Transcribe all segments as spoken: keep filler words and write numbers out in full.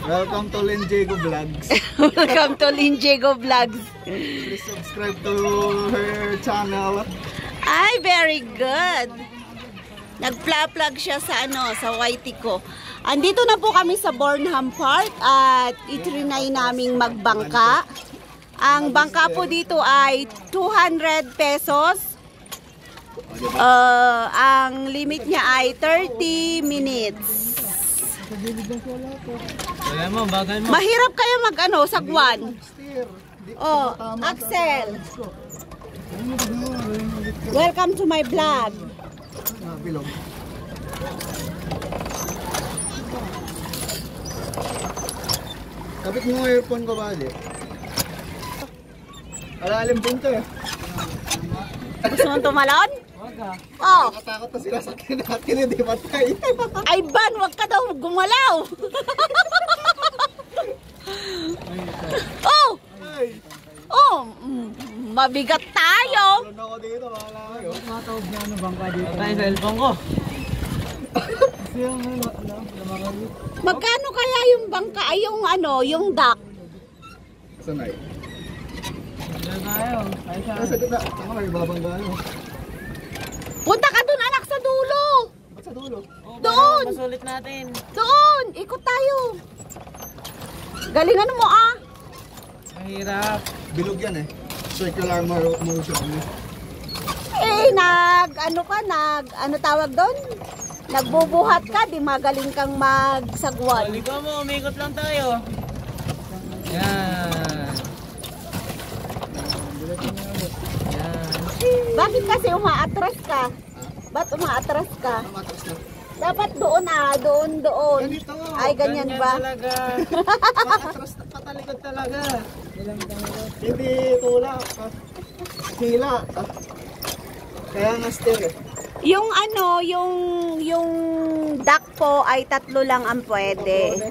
Welcome to Linjago Vlogs. Welcome to Linjago Vlogs. Please subscribe to her channel. Ay, very good. Nag-plug siya sa ano, sa Whitey ko. Andito na po kami sa Burnham Park at itrinay naming magbangka. Ang bangka po dito ay two hundred pesos. Uh, ang limit niya ay thirty minutes. Mahirap kaya mag ano, sagwan. Oh, Axel. Welcome to my vlog. Kapit mo yung earphone ko ba, Ali? Alalim din to eh. Gusto mong tumalon? Oh. Nakatakot na sila sa akin natin, hindi matay. Ay, Ban, wag ka daw gumalaw. Oh! Oh, mabigat tayo. Ano ako dito, wala kayo. Matawag niya ano bangka dito. Ay, cellphone ko. Magkano kaya yung bangka, ay yung ano, yung dock? Sanay. Tayo. Ay, sa Nasa ganda. Ako may babangga ano. Punta ka dun, anak, sa dulo. Ba't sa dulo? Doon. masulit natin. Doon, ikot tayo. Galingan mo ah. Mahirap. Bilog yan eh. Circular motion. Eh, nag, ano ka, nag, ano tawag doon? Nagbubuhat ka, di magaling kang magsagwan. Balik mo, umikot lang tayo. Yan. Yan. Bakit kasi umaatras ka? Ba't umaatras ka? Matras na. Dapat doon ah, doon, doon. Ganito. Ay, ganyan ba? talaga. Matras na patalikod talaga. Hindi tulak. Sila. Kaya nga steer eh. Yung ano, yung yung duck po ay tatlo lang ang pwede.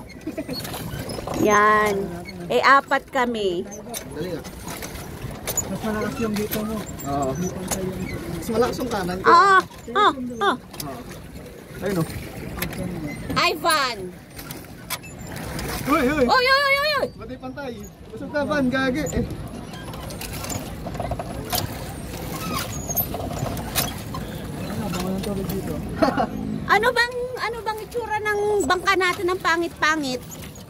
Yan. Eh, apat kami. Dali nga. Mas malakas yung dito mo. Oo. Mas malakas yung kanan ko. Ah, ah, ah. Ayun o. Ivan. Uy, uy. Oy, oy, oy, oy. Batay pantay. Busog ka ban, gagi eh. Ano bang ano bang itsura ng bangka natin ng pangit-pangit?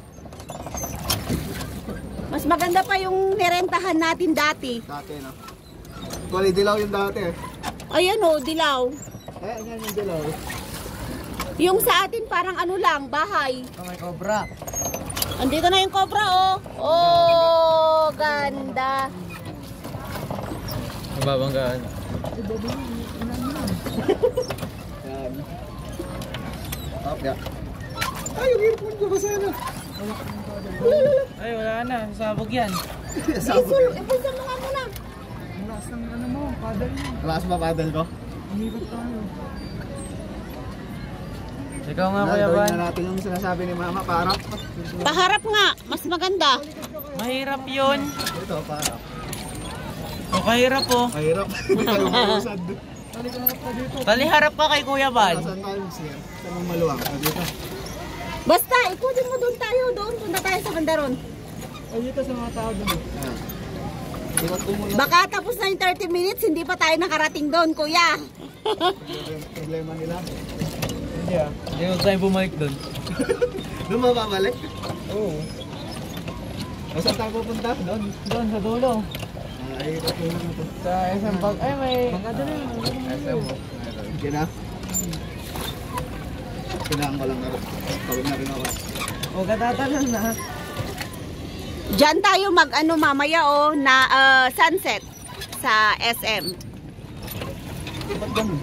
Mas maganda pa yung nirentahan natin dati. Dati no. Wali dilaw yung dati eh. Ayan o, dilaw. Eh, yan yung dilaw. Yung sa atin parang ano lang, bahay. Oh, may cobra. Andito na yung cobra oh. Oh, ganda. Mababanggaan. Yan. Up ya. Ay, yung earphone ko ba sana? Ay, wala na. Sasabog yan. Isul, ipulsa mo nga muna. Ang lakas ng ano mo, paddle mo. Lakas ba paddle ko? Umikot tayo. Ikaw nga, Kuya Gawin Ban. na natin yung sinasabi ni Mama, parap. Paharap nga, mas maganda. Mahirap yun. Ito, parap. O, kahirap po. Mahirap. Hindi tayo malusad. Taliharap ka kay Kuya Ban. Saan tayo siya? Saan ang maluwang? O, dito. Basta, ikutin mo doon tayo, doon. Punta tayo sa bandaron. O, dito sa mga tao doon. Ayan. Iwat ko muna. Baka tapos na yung thirty minutes, hindi pa tayo nakarating doon, kuya. Problema nila. Hindi ah. Hindi mo tayo bumalik doon. Doon mababalik? Oo. O, saan tayo pupunta? Doon. Doon, sa dulo. Ay, iwat ko muna ito. Sa S M Pag... Ay, may... Bangka doon eh. S M mo. Yan na. Kailangan ko lang na rin. Tawag na rin ako. O, katatalan na. Diyan tayo mag ano mamaya oh, na uh, sunset sa S M. Ba't ganun?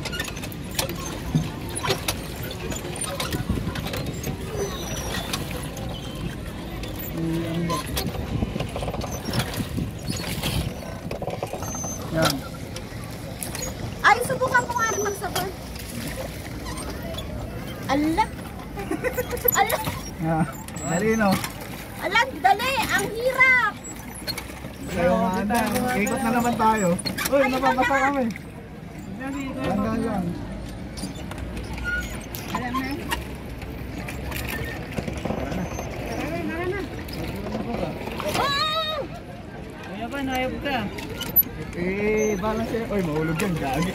Yan. Ay, subukan mo nga rin magsabay. Ala. Ala. Ah, dali no. Ala, dali. Ang hirap. Kayo maanda. Ikot na naman tayo. Uy, nababasa kami. Landan yan. Alam na. ayaw ka. Eh, balance siya. Oy, mahulog yan. Gagi.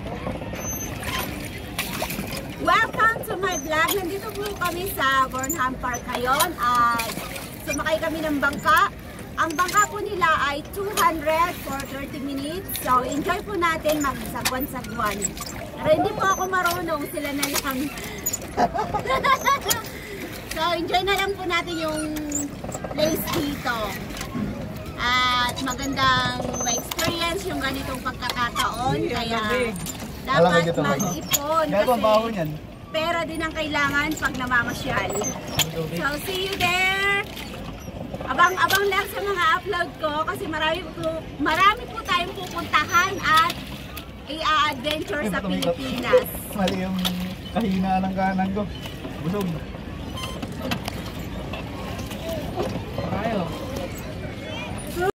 Welcome to my vlog. Nandito po kami sa Burnham Park ngayon at sumakay kami ng bangka. Ang bangka po nila ay two hundred for thirty minutes. So, enjoy po natin magsagwan-sagwan. Pero hindi po ako marunong, sila na lang. So, enjoy na lang po natin yung place dito. At magandang ma-experience yung ganitong pagkakataon. Kaya dapat mag-ipon kasi pera din ang kailangan pag namamasyal. So, see you there! Abang-abang lang sa mga upload ko kasi marami po, marami po tayong pupuntahan at i-adventure sa Pilipinas. Mali yung kahina ng kanan ko. Busog.